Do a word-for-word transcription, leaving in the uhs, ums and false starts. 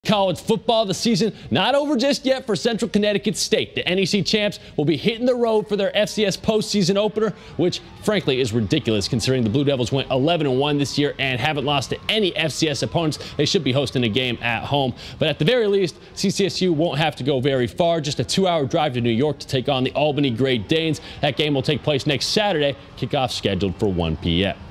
College football, the season not over just yet for Central Connecticut State. The N E C champs will be hitting the road for their F C S postseason opener, which frankly is ridiculous considering the Blue Devils went eleven and one this year and haven't lost to any F C S opponents. They should be hosting a game at home. But at the very least, C C S U won't have to go very far. Just a two-hour drive to New York to take on the Albany Great Danes. That game will take place next Saturday. Kickoff scheduled for one p m